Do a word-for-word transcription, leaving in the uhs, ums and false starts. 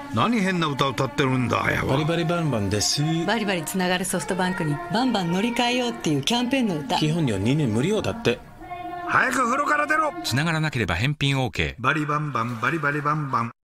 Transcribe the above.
何変な歌歌ってるんだやわ。 バリバリバンバンです。 バリバリつながるソフトバンクにバンバン乗り換えようっていうキャンペーンの歌。 基本料にねん無料だって。 早く風呂から出ろ。 つながらなければ返品 オーケー。 バリバンバンバリバリバンバン。